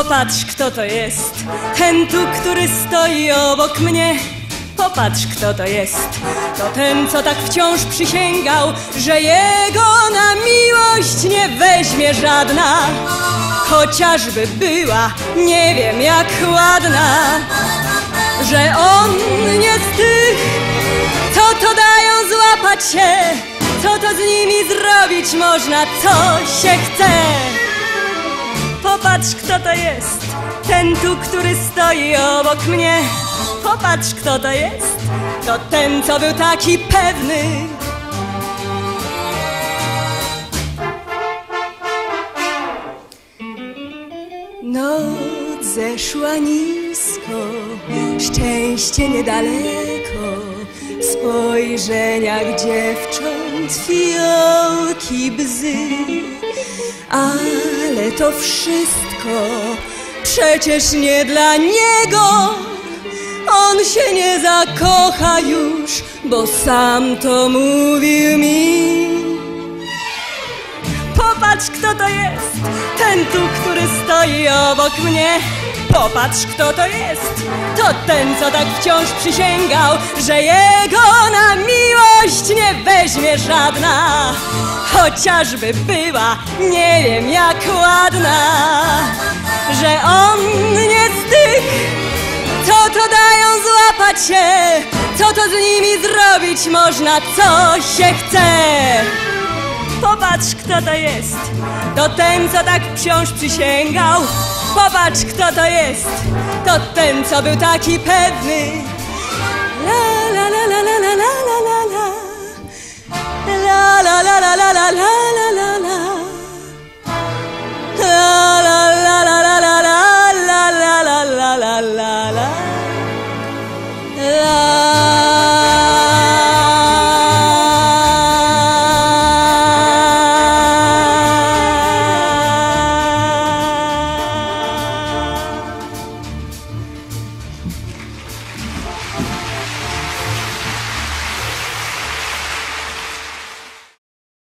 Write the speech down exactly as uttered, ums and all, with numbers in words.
Popatrz, kto to jest, ten tu, który stoi obok mnie. Popatrz, kto to jest, to ten, co tak wciąż przysięgał, że jego na miłość nie weźmie żadna, chociażby była nie wiem jak ładna. Że on nie z tych, co to dają złapać się, co to z nimi zrobić można, co się chce. Popatrz, kto to jest, ten tu, który stoi obok mnie. Popatrz, kto to jest, to ten, co był taki pewny. Noc zeszła nisko, szczęście niedaleko, w spojrzeniach dziewcząt fiołki bzy. Ale to wszystko przecież nie dla niego. On się nie zakocha już, bo sam to mówił mi. Popatrz, kto to jest, ten tu, który stoi obok mnie. Popatrz, kto to jest, to ten, co tak wciąż przysięgał, że jego na miłość nie weźmie żadna, chociażby była nie wiem jak ładna. Że on nie z tych, co to dają złapać się, co to z nimi zrobić można, co się chce. Popatrz, kto to jest, to ten, co tak wciąż przysięgał. Popatrz, kto to jest, to ten, co był taki pewny. La la la la la la la la la la la la la la la la la la la.